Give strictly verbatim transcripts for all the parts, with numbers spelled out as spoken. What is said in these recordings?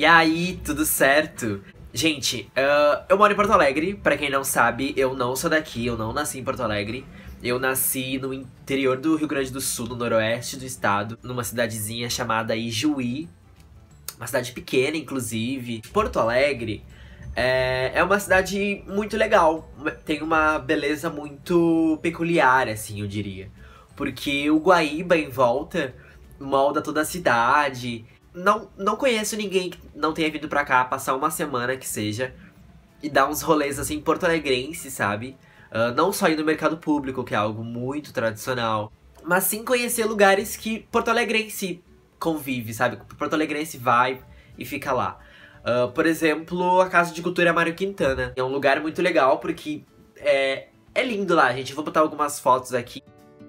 E aí, tudo certo? Gente, uh, eu moro em Porto Alegre, pra quem não sabe, eu não sou daqui, eu não nasci em Porto Alegre. Eu nasci no interior do Rio Grande do Sul, no noroeste do estado, numa cidadezinha chamada Ijuí. Uma cidade pequena, inclusive. Porto Alegre é, é uma cidade muito legal, tem uma beleza muito peculiar, assim, eu diria. Porque o Guaíba em volta molda toda a cidade. Não, não conheço ninguém que não tenha vindo pra cá passar uma semana que seja e dar uns rolês assim porto-alegrenses, sabe? Uh, não só ir no mercado público, que é algo muito tradicional, mas sim conhecer lugares que porto-alegrense convive, sabe? Porto-alegrense vai e fica lá. Uh, por exemplo, a Casa de Cultura Mário Quintana. É um lugar muito legal porque é, é lindo lá, gente. Eu vou botar algumas fotos aqui.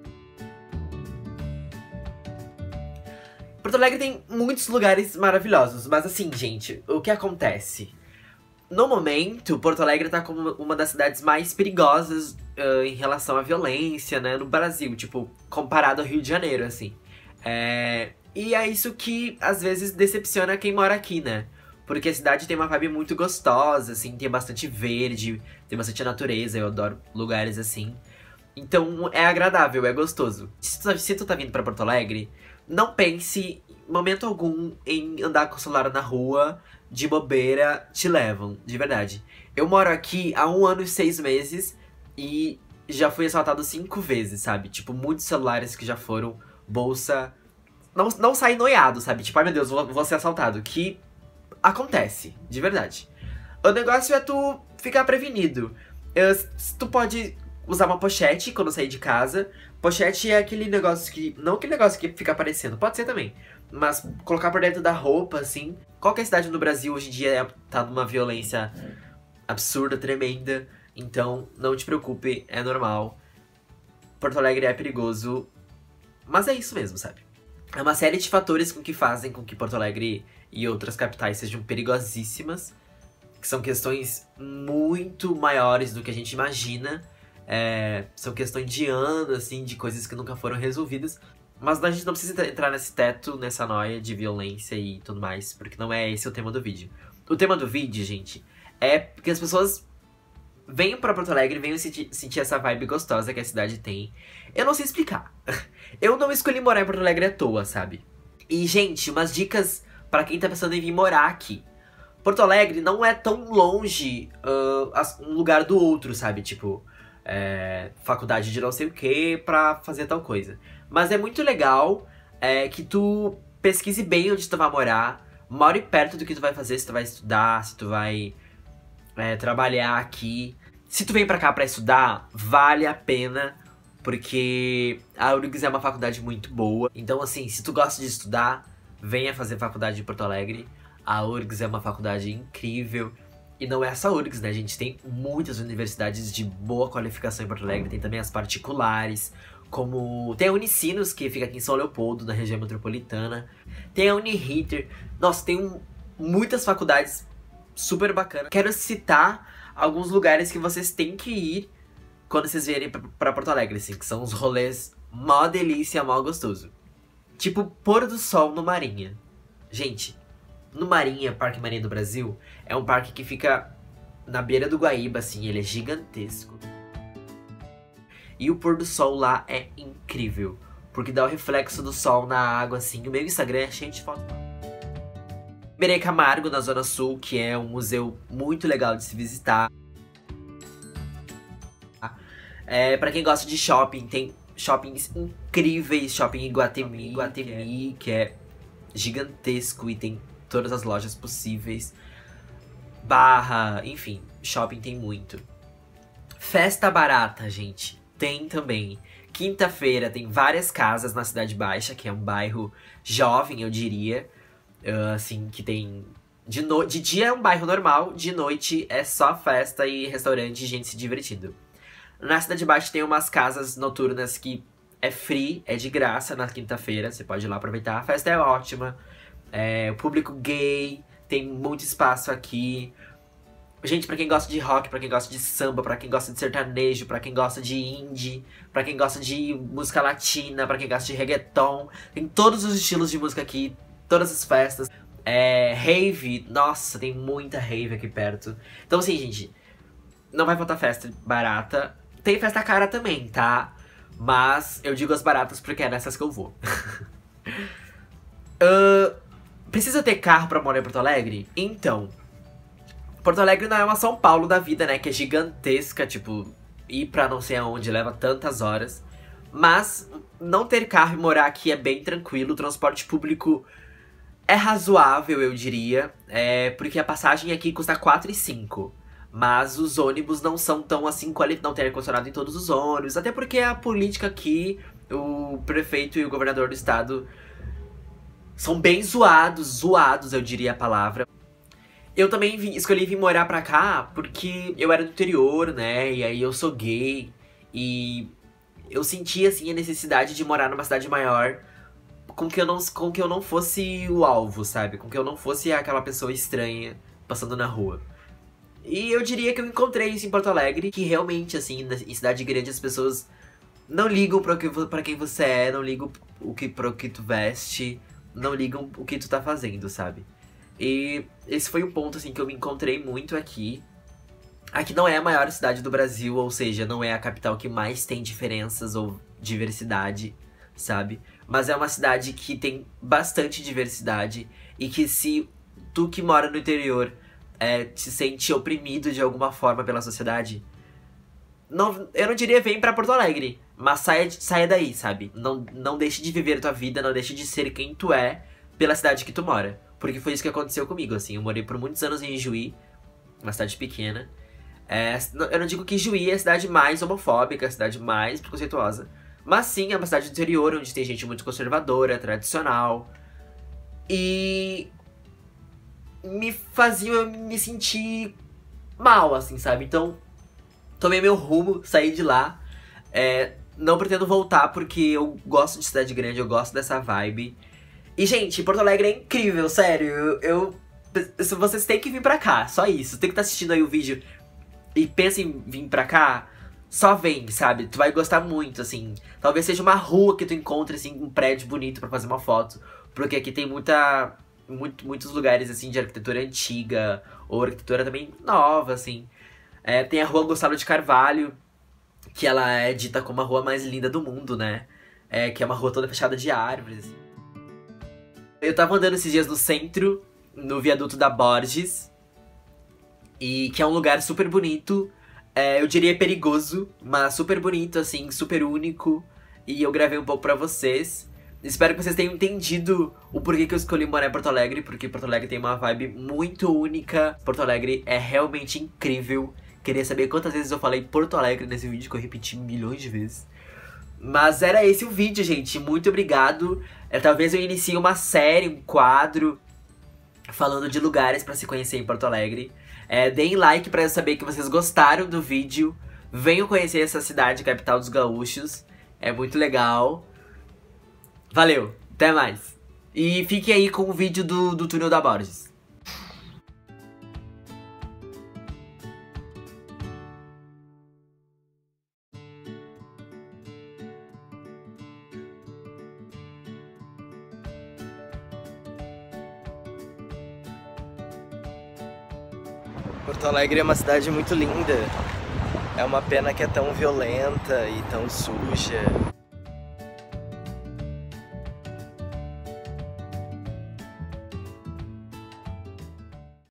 Porto Alegre tem muitos lugares maravilhosos, mas assim, gente, o que acontece? No momento, Porto Alegre tá como uma das cidades mais perigosas uh, em relação à violência, né, no Brasil, tipo, comparado ao Rio de Janeiro, assim. É... E é isso que, às vezes, decepciona quem mora aqui, né? Porque a cidade tem uma vibe muito gostosa, assim, tem bastante verde, tem bastante natureza, eu adoro lugares assim. Então, é agradável, é gostoso. Se tu, se tu tá vindo pra Porto Alegre, não pense em momento algum em andar com o celular na rua, de bobeira, te levam, de verdade. Eu moro aqui há um ano e seis meses e já fui assaltado cinco vezes, sabe? Tipo, muitos celulares que já foram, bolsa... Não, não saí noiado, sabe? Tipo, ai meu Deus, vou, vou ser assaltado. Que acontece, de verdade. O negócio é tu ficar prevenido. Uh, tu pode usar uma pochete quando sair de casa. Pochete é aquele negócio que... Não aquele negócio que fica aparecendo, pode ser também. Mas colocar por dentro da roupa, assim. Qualquer cidade no Brasil hoje em dia é, tá numa violência absurda, tremenda. Então, não te preocupe, é normal. Porto Alegre é perigoso. Mas é isso mesmo, sabe? É uma série de fatores com que fazem com que Porto Alegre e outras capitais sejam perigosíssimas. Que são questões muito maiores do que a gente imagina. É, são questões de anos, assim, de coisas que nunca foram resolvidas. Mas a gente não precisa entrar nesse teto, nessa noia de violência e tudo mais, porque não é esse o tema do vídeo. O tema do vídeo, gente, é que as pessoas venham pra Porto Alegre, venham sentir, sentir essa vibe gostosa que a cidade tem. Eu não sei explicar. Eu não escolhi morar em Porto Alegre à toa, sabe? E, gente, umas dicas pra quem tá pensando em vir morar aqui. Porto Alegre não é tão longe uh, um lugar do outro, sabe? Tipo... É, faculdade de não sei o que pra fazer tal coisa. Mas é muito legal é, que tu pesquise bem onde tu vai morar, more perto do que tu vai fazer, se tu vai estudar, se tu vai é, trabalhar aqui. Se tu vem pra cá pra estudar, vale a pena, porque a U R G S é uma faculdade muito boa. Então assim, se tu gosta de estudar, venha fazer faculdade em Porto Alegre. A U R G S é uma faculdade incrível. E não é só a U R G S, né, a gente tem muitas universidades de boa qualificação em Porto Alegre, tem também as particulares, como... Tem a Unicinos, que fica aqui em São Leopoldo, na região metropolitana, tem a Uniriter, nossa, tem um, muitas faculdades super bacanas. Quero citar alguns lugares que vocês têm que ir quando vocês vierem pra, pra Porto Alegre, assim, que são os rolês mó delícia, mó gostoso. Tipo, pôr do sol no Marinha. Gente... No Marinha, Parque Marinha do Brasil, é um parque que fica na beira do Guaíba, assim, ele é gigantesco. E o pôr do sol lá é incrível, porque dá o reflexo do sol na água, assim. O meu Instagram é cheio de fotos. Iberê Camargo, na Zona Sul, que é um museu muito legal de se visitar. É, pra quem gosta de shopping, tem shoppings incríveis, Shopping Iguatemi, Iguatemi, que é gigantesco e tem todas as lojas possíveis. Barra, enfim, shopping tem muito. Festa barata, gente, tem também. Quinta-feira tem várias casas na Cidade Baixa, que é um bairro jovem, eu diria. Uh, assim, que tem... De, no... de dia é um bairro normal, de noite é só festa e restaurante e gente se divertindo. Na Cidade Baixa tem umas casas noturnas que é free, é de graça na quinta-feira, você pode ir lá aproveitar. A festa é ótima. É, o público gay, tem muito espaço aqui. Gente, pra quem gosta de rock, pra quem gosta de samba, pra quem gosta de sertanejo, pra quem gosta de indie, pra quem gosta de música latina, pra quem gosta de reggaeton, tem todos os estilos de música aqui, todas as festas. É, rave, nossa, tem muita rave aqui perto. Então assim, gente, não vai faltar festa barata. Tem festa cara também, tá? Mas eu digo as baratas porque é nessas que eu vou. uh, precisa ter carro pra morar em Porto Alegre? Então, Porto Alegre não é uma São Paulo da vida, né? Que é gigantesca, tipo, ir pra não sei aonde leva tantas horas. Mas não ter carro e morar aqui é bem tranquilo. O transporte público é razoável, eu diria. É, porque a passagem aqui custa quatro e cinco. Mas os ônibus não são tão assim, quali- não tem ar-condicionado em todos os ônibus. Até porque a política aqui, o prefeito e o governador do estado são bem zoados, zoados eu diria a palavra. Eu também vim- escolhi vir morar pra cá porque eu era do interior, né? E aí eu sou gay. E eu senti, assim, a necessidade de morar numa cidade maior com que eu não, com que eu não fosse o alvo, sabe? Com que eu não fosse aquela pessoa estranha passando na rua. E eu diria que eu encontrei isso em Porto Alegre, que realmente, assim, na- em cidade grande as pessoas não ligam pra, que, vo- pra quem você é, não ligam o que, pro que tu veste, não ligam o que tu tá fazendo, sabe? E esse foi um ponto, assim, que eu me encontrei muito aqui. Aqui não é a maior cidade do Brasil, ou seja, não é a capital que mais tem diferenças ou diversidade, sabe? Mas é uma cidade que tem bastante diversidade e que se tu que mora no interior é, te sente oprimido de alguma forma pela sociedade, não, eu não diria vem pra Porto Alegre, mas saia, de- saia daí, sabe? Não, não deixe de viver a tua vida, não deixe de ser quem tu é pela cidade que tu mora. Porque foi isso que aconteceu comigo, assim. Eu morei por muitos anos em Juí, uma cidade pequena. É, eu não digo que Juí é a cidade mais homofóbica, a cidade mais preconceituosa. Mas sim, é uma cidade do interior, onde tem gente muito conservadora, tradicional. E me fazia eu me sentir mal, assim, sabe? Então, tomei meu rumo, saí de lá. É, não pretendo voltar porque eu gosto de cidade grande, eu gosto dessa vibe. E, gente, Porto Alegre é incrível, sério. Eu, eu- se vocês têm que vir pra cá, só isso. Tem que estar assistindo aí o vídeo e pensa em vir pra cá, só vem, sabe? Tu vai gostar muito, assim. Talvez seja uma rua que tu encontre, assim, um prédio bonito pra fazer uma foto. Porque aqui tem muita, muito, muitos lugares, assim, de arquitetura antiga ou arquitetura também nova, assim. É, tem a Rua Gonçalo de Carvalho, que ela é dita como a rua mais linda do mundo, né? É, que é uma rua toda fechada de árvores, assim. Eu tava andando esses dias no centro, no viaduto da Borges, e que é um lugar super bonito, é, eu diria perigoso, mas super bonito, assim, super único. E eu gravei um pouco pra vocês. Espero que vocês tenham entendido o porquê que eu escolhi morar em Porto Alegre, porque Porto Alegre tem uma vibe muito única. Porto Alegre é realmente incrível. Queria saber quantas vezes eu falei Porto Alegre nesse vídeo, que eu repeti milhões de vezes. Mas era esse o vídeo, gente. Muito obrigado. É, talvez eu inicie uma série, um quadro, falando de lugares pra se conhecer em Porto Alegre. É, deem like pra eu saber que vocês gostaram do vídeo. Venham conhecer essa cidade, capital dos gaúchos. É muito legal. Valeu, até mais. E fiquem aí com o vídeo do, do túnel da Borges. Porto Alegre é uma cidade muito linda. É uma pena que é tão violenta e tão suja.